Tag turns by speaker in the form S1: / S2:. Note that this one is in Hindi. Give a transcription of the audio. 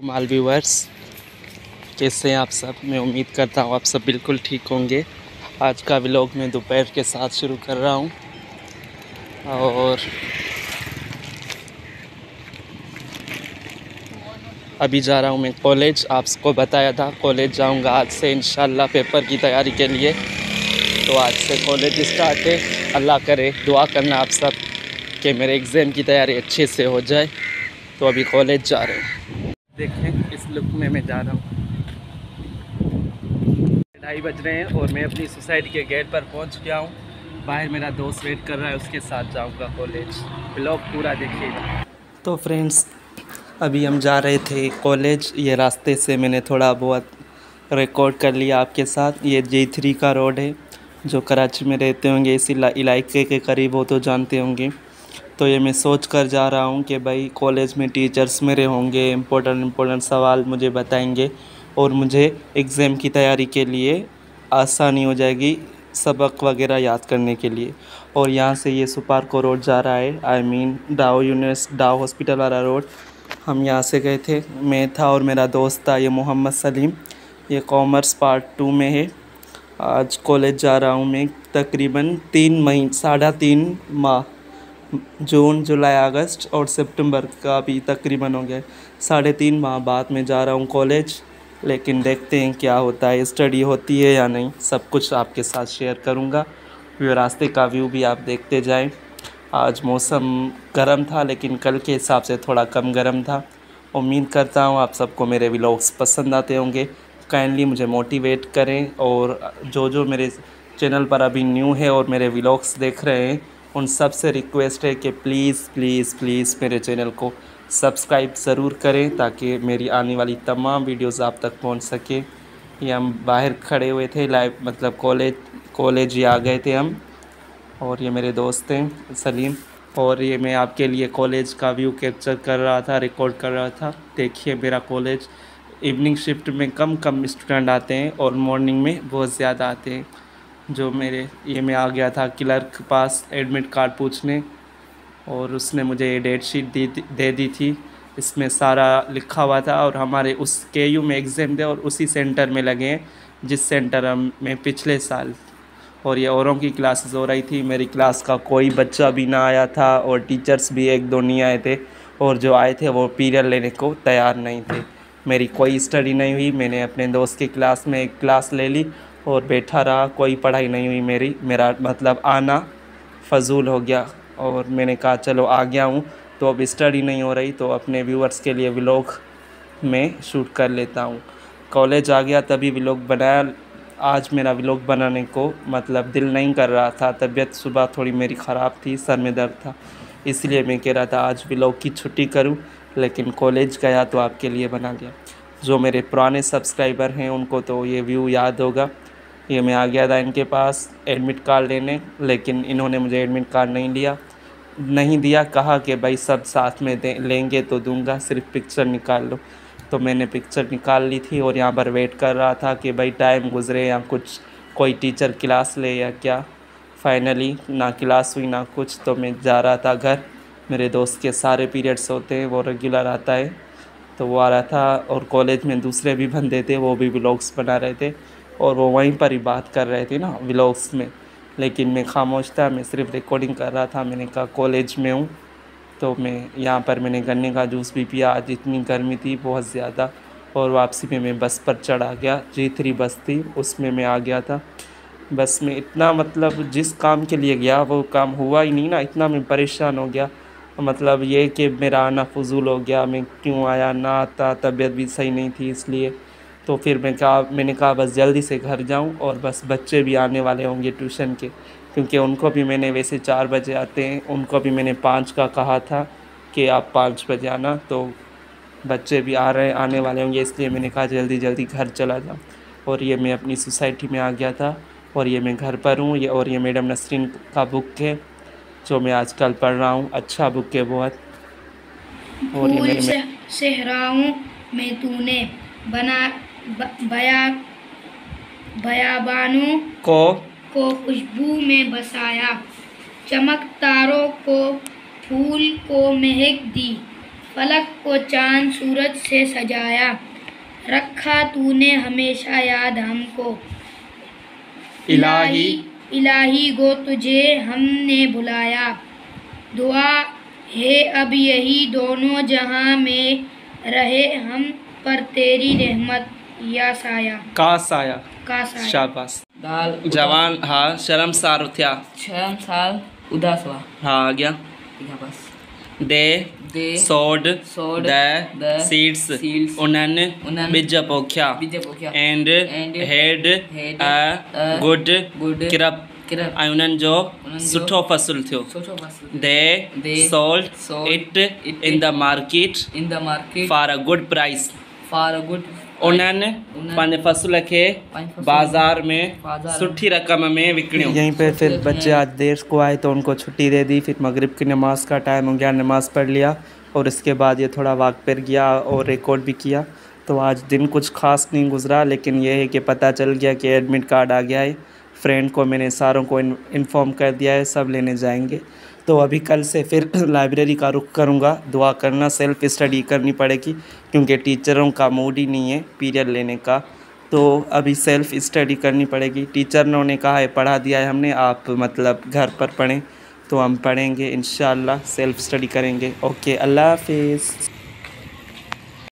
S1: माल व्यूअर्स, कैसे हैं आप सब। मैं उम्मीद करता हूँ आप सब बिल्कुल ठीक होंगे। आज का व्लॉग मैं दोपहर के साथ शुरू कर रहा हूँ और अभी जा रहा हूँ मैं कॉलेज। आपको बताया था कॉलेज जाऊँगा आज से इंशाल्लाह पेपर की तैयारी के लिए। तो आज से कॉलेज स्टार्ट है। अल्लाह करे, दुआ करना आप सब कि मेरे एग्ज़ाम की तैयारी अच्छे से हो जाए। तो अभी कॉलेज जा रहे हैं। देखें इस लुक में मैं जा रहा हूँ। 2:30 बज रहे हैं और मैं अपनी सोसाइटी के गेट पर पहुंच गया हूं। बाहर मेरा दोस्त वेट कर रहा है, उसके साथ जाऊंगा कॉलेज। ब्लॉग पूरा देखिएगा। तो फ्रेंड्स, अभी हम जा रहे थे कॉलेज। ये रास्ते से मैंने थोड़ा बहुत रिकॉर्ड कर लिया आपके साथ। ये J3 का रोड है। जो कराची में रहते होंगे इस इलाके के करीब हो तो जानते होंगे। तो ये मैं सोच कर जा रहा हूँ कि भाई कॉलेज में टीचर्स मेरे होंगे, इम्पोर्टेंट सवाल मुझे बताएंगे और मुझे एग्ज़ाम की तैयारी के लिए आसानी हो जाएगी सबक वगैरह याद करने के लिए। और यहाँ से ये सुपारको रोड जा रहा है, डाव हॉस्पिटल वाला रोड। हम यहाँ से गए थे, मैं था और मेरा दोस्त था, ये मोहम्मद सलीम। ये कॉमर्स पार्ट 2 में है। आज कॉलेज जा रहा हूँ मैं तकरीबन 3.5 माह, जून जुलाई अगस्त और सितंबर का भी तकरीबन हो गया। 3.5 माह बाद मैं जा रहा हूँ कॉलेज। लेकिन देखते हैं क्या होता है, स्टडी होती है या नहीं, सब कुछ आपके साथ शेयर करूँगा। रास्ते का व्यू भी आप देखते जाएं। आज मौसम गर्म था लेकिन कल के हिसाब से थोड़ा कम गर्म था। उम्मीद करता हूँ आप सबको मेरे व्लॉग्स पसंद आते होंगे। काइंडली मुझे मोटिवेट करें और जो मेरे चैनल पर अभी न्यू है और मेरे व्लॉग्स देख रहे हैं उन सब से रिक्वेस्ट है कि प्लीज़ प्लीज़ प्लीज़ मेरे चैनल को सब्सक्राइब ज़रूर करें ताकि मेरी आने वाली तमाम वीडियोस आप तक पहुंच सके। ये हम बाहर खड़े हुए थे लाइव, मतलब कॉलेज ही आ गए थे हम। और ये मेरे दोस्त हैं सलीम। और ये मैं आपके लिए कॉलेज का व्यू कैप्चर कर रहा था, रिकॉर्ड कर रहा था। देखिए मेरा कॉलेज। इवनिंग शिफ्ट में कम स्टूडेंट आते हैं और मॉर्निंग में बहुत ज़्यादा आते हैं। ये मैं आ गया था क्लर्क के पास एडमिट कार्ड पूछने और उसने मुझे ये डेट शीट दे दी थी। इसमें सारा लिखा हुआ था और हमारे उस KU में एग्ज़ाम थे और उसी सेंटर में लगे हैं जिस सेंटर में पिछले साल। और ये औरों की क्लासेस हो रही थी, मेरी क्लास का कोई बच्चा भी ना आया था और टीचर्स भी 1-2 नहीं आए थे। और जो आए थे वो पीरियड लेने को तैयार नहीं थे। मेरी कोई स्टडी नहीं हुई। मैंने अपने दोस्त की क्लास में एक क्लास ले ली और बैठा रहा, कोई पढ़ाई नहीं हुई मेरा मतलब आना फ़जूल हो गया। और मैंने कहा चलो आ गया हूँ तो अब स्टडी नहीं हो रही तो अपने व्यूअर्स के लिए व्लॉग में शूट कर लेता हूँ। कॉलेज आ गया तभी व्लॉग बनाया। आज मेरा व्लॉग बनाने को मतलब दिल नहीं कर रहा था। तबीयत सुबह थोड़ी मेरी ख़राब थी, सर में दर्द था, इसलिए मैं कह रहा था आज व्लॉग की छुट्टी करूं। लेकिन कॉलेज गया तो आपके लिए बना लिया। जो मेरे पुराने सब्सक्राइबर हैं उनको तो ये व्यू याद होगा। ये मैं आ गया था इनके पास एडमिट कार्ड लेने, लेकिन इन्होंने मुझे एडमिट कार्ड नहीं दिया। कहा कि भाई सब साथ में लेंगे तो दूंगा, सिर्फ पिक्चर निकाल लो। तो मैंने पिक्चर निकाल ली थी और यहाँ पर वेट कर रहा था कि भाई टाइम गुज़रे या कुछ कोई टीचर क्लास ले या क्या। फाइनली ना क्लास हुई ना कुछ, तो मैं जा रहा था घर। मेरे दोस्त के सारे पीरियड्स होते हैं, वो रेगुलर आता है तो वो आ रहा था। और कॉलेज में दूसरे भी बंदे थे, वो भी व्लॉग्स बना रहे थे और वो वहीं पर ही बात कर रहे थे ना व्लॉग्स में। लेकिन मैं खामोश था, मैं सिर्फ रिकॉर्डिंग कर रहा था। मैंने कहा कॉलेज में हूँ तो मैं यहाँ पर मैंने गन्ने का जूस भी पिया। आज इतनी गर्मी थी बहुत ज़्यादा। और वापसी में मैं बस पर चढ़ा गया, J3 बस थी, उसमें मैं आ गया था। बस में इतना मतलब जिस काम के लिए गया वो काम हुआ ही नहीं ना, इतना मैं परेशान हो गया। मतलब ये कि मेरा आना फजूल हो गया, मैं क्यों आया, ना आता, तबीयत भी सही नहीं थी इसलिए। तो फिर मैंने कहा बस जल्दी से घर जाऊं। और बस बच्चे भी आने वाले होंगे ट्यूशन के, क्योंकि उनको भी मैंने वैसे 4 बजे आते हैं, उनको भी मैंने 5 का कहा था कि आप 5 बजे आना। तो बच्चे भी आने वाले होंगे, इसलिए मैंने कहा जल्दी घर चला जाऊँ। और ये मैं अपनी सोसाइटी में आ गया था और ये मैं घर पर हूँ। ये मैडम नसरीन का बुक है जो मैं आजकल पढ़ रहा हूँ, अच्छा बुक है बहुत। और ये
S2: फूल
S1: मेरे
S2: सेहराओं में तूने बना बयाबानों को खुशबू में बसाया, चमक तारों को फूल को महक दी, फलक को चांद सूरज से सजाया, रखा तूने हमेशा याद हमको।
S1: इलाही
S2: इलाही गो तुझे हमने बुलाया, दुआ है अब यही दोनों जहां में रहे हम पर तेरी रहमत या साया।
S1: का साया।
S2: का साया।
S1: शाबाश।
S3: दाल
S1: जवान हाँ शर्मसार उठ्या।
S3: शर्मसार उदास हुआ।
S1: हाँ आ गया।
S3: बस
S1: दे सोड द सीड्स उन्हनि बिज पोखिया and had a good crop ऐं उन्हनि जो सुठो फ़सुलु थियो। They sold it in the market for a good price. उन्हनि पंहिंजे फ़सुल खे बाज़ार में सुठी रक़म में विकिणियो। यहीं पे फिर बच्चे आज देर को आए तो उनको छुट्टी दे दी। फिर मगरिब की नमाज़ का टाइम हो गया, नमाज़ पढ़ लिया और इसके बाद ये थोड़ा वॉक पर गया और रिकॉर्ड भी किया। तो आज दिन कुछ ख़ास नहीं गुज़रा, लेकिन ये है कि पता चल गया कि एडमिट कार्ड आ गया है। फ्रेंड को मैंने सारों को इन्फॉर्म कर दिया है, सब लेने जाएंगे। तो अभी कल से फिर लाइब्रेरी का रुख करूँगा। दुआ करना, सेल्फ़ स्टडी करनी पड़ेगी क्योंकि टीचरों का मूड ही नहीं है पीरियड लेने का। तो अभी सेल्फ़ स्टडी करनी पड़ेगी। टीचर ने कहा है पढ़ा दिया है हमने, आप मतलब घर पर पढ़ें। तो हम पढ़ेंगे इंशाअल्लाह, सेल्फ़ स्टडी करेंगे। ओके, अल्लाह हाफिज़।